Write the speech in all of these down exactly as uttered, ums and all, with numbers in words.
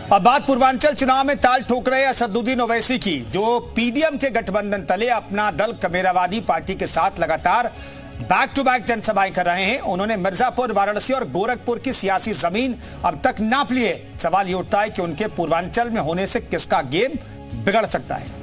अब बात पूर्वांचल चुनाव में ताल ठोक रहे असदुद्दीन ओवैसी की, जो पीडीएम के गठबंधन तले अपना दल कमेरावादी पार्टी के साथ लगातार बैक टू बैक जनसभाएं कर रहे हैं। उन्होंने मिर्जापुर, वाराणसी और गोरखपुर की सियासी जमीन अब तक नाप ली है। सवाल ये उठता है कि उनके पूर्वांचल में होने से किसका गेम बिगड़ सकता है।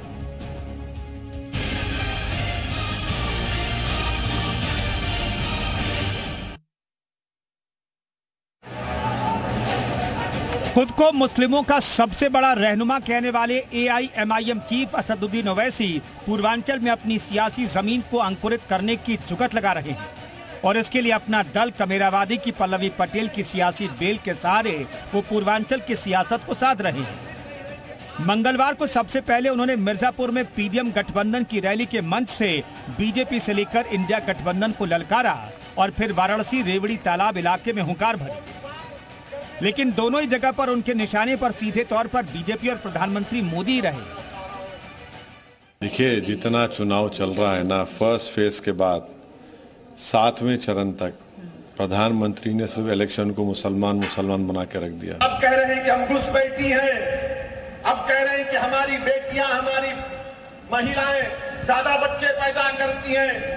खुद को मुस्लिमों का सबसे बड़ा रहनुमा कहने वाले एआईएमआईएम चीफ असदुद्दीन ओवैसी पूर्वांचल में अपनी सियासी जमीन को अंकुरित करने की जुगत लगा रहे हैं और इसके लिए अपना दल कमेरावादी की पल्लवी पटेल की सियासी बेल के सहारे वो पूर्वांचल की सियासत को साध रहे हैं। मंगलवार को सबसे पहले उन्होंने मिर्जापुर में पीडीएम गठबंधन की रैली के मंच से बीजेपी से लेकर इंडिया गठबंधन को ललकारा और फिर वाराणसी रेवड़ी तालाब इलाके में हुंकार भरी, लेकिन दोनों ही जगह पर उनके निशाने पर सीधे तौर पर बीजेपी और प्रधानमंत्री मोदी रहे। देखिए, जितना चुनाव चल रहा है ना, फर्स्ट फेज के बाद सातवें चरण तक प्रधानमंत्री ने सिर्फ इलेक्शन को मुसलमान मुसलमान बना के रख दिया। अब कह रहे हैं कि हम घुसपैठी हैं, अब कह रहे हैं कि हमारी बेटियां, हमारी महिलाएं ज्यादा बच्चे पैदा करती हैं।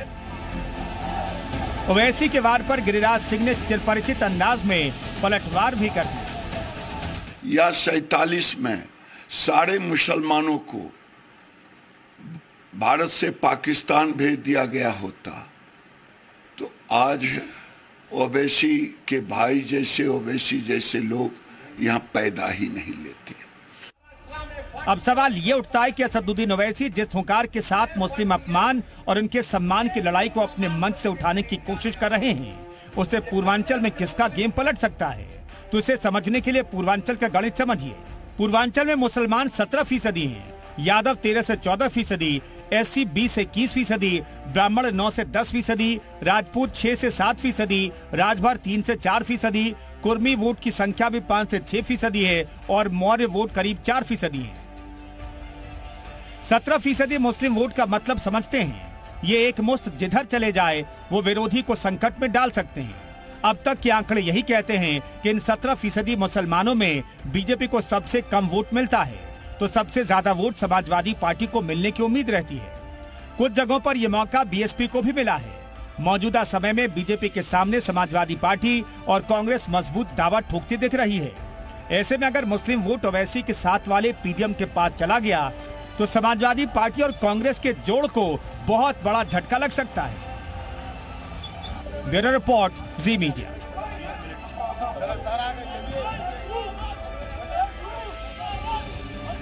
ओवैसी के वार पर गिरिराज सिंह ने चिरपरिचित अंदाज में पलटवार भी कर दी। या सैतालीस में सारे मुसलमानों को भारत से पाकिस्तान भेज दिया गया होता तो आज ओवैसी के भाई जैसे ओवैसी जैसे लोग यहाँ पैदा ही नहीं लेते। अब सवाल ये उठता है कि असदुद्दीन ओवैसी जिस हुंकार के साथ मुस्लिम अपमान और उनके सम्मान की लड़ाई को अपने मंच से उठाने की कोशिश कर रहे हैं, उससे पूर्वांचल में किसका गेम पलट सकता है। तो इसे समझने के लिए पूर्वांचल का गणित समझिए। पूर्वांचल में मुसलमान सत्रह फीसदी हैं, यादव तेरह से चौदह फीसदी, एससी बीस से इक्कीस फीसदी, ब्राह्मण नौ से दस फीसदी, राजपूत छह से सात फीसदी, राजभर तीन से चार फीसदी, कुर्मी वोट की संख्या भी पाँच से छह फीसदी है और मौर्य वोट करीब चार फीसदी है। सत्रह फीसदी मुस्लिम वोट का मतलब समझते हैं। ये एक मुश्त जिधर चले जाए वो विरोधी को संकट में डाल सकते हैं। अब तक के आंकड़े यही कहते हैं कि इन सत्रह फीसदी मुसलमानों में बीजेपी को सबसे कम वोट मिलता है, तो सबसे ज्यादा वोट समाजवादी पार्टी को मिलने की उम्मीद रहती है। कुछ जगहों पर यह मौका बीएसपी को भी मिला है। मौजूदा समय में बीजेपी के सामने समाजवादी पार्टी और कांग्रेस मजबूत दावा ठोकती दिख रही है। ऐसे में अगर मुस्लिम वोट ओवैसी के साथ वाले पीडीएम के पास चला गया तो समाजवादी पार्टी और कांग्रेस के जोड़ को बहुत बड़ा झटका लग सकता है। Bureau report, Zee media.